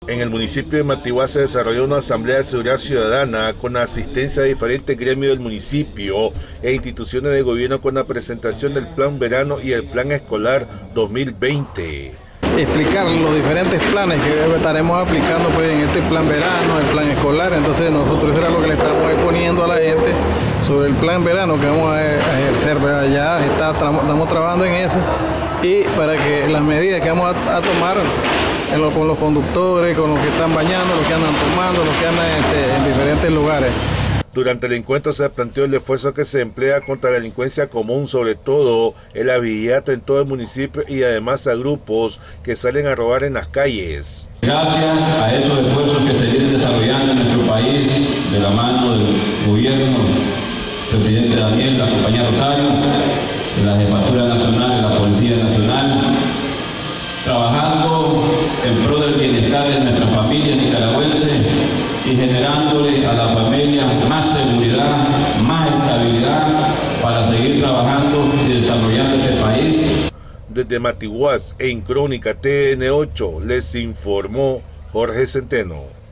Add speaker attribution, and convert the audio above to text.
Speaker 1: En el municipio de Matiguá se desarrolló una asamblea de seguridad ciudadana con la asistencia de diferentes gremios del municipio e instituciones de gobierno con la presentación del Plan Verano y el Plan Escolar 2020.
Speaker 2: Explicar los diferentes planes que estaremos aplicando pues, en este Plan Verano, el Plan Escolar. Entonces nosotros eso era lo que le estamos exponiendo a la gente sobre el Plan Verano que vamos a ejercer. ¿Verdad? Ya estamos trabajando en eso y para que las medidas que vamos a tomar con los conductores, con los que están bañando, los que andan tomando, los que andan en diferentes lugares.
Speaker 1: Durante el encuentro se planteó el esfuerzo que se emplea contra la delincuencia común, sobre todo el abigeato en todo el municipio y además a grupos que salen a robar en las calles.
Speaker 3: Gracias a esos esfuerzos que se vienen desarrollando en nuestro país, de la mano del gobierno, presidente Daniel, la compañía Rosario, de la Jefatura Nacional, de la Policía Nacional, trabajando en pro del bienestar de nuestras familias nicaragüenses y generándole a la familia más seguridad, más estabilidad para seguir trabajando y desarrollando este país.
Speaker 1: Desde Matiguás, en Crónica TN8, les informó Jorge Centeno.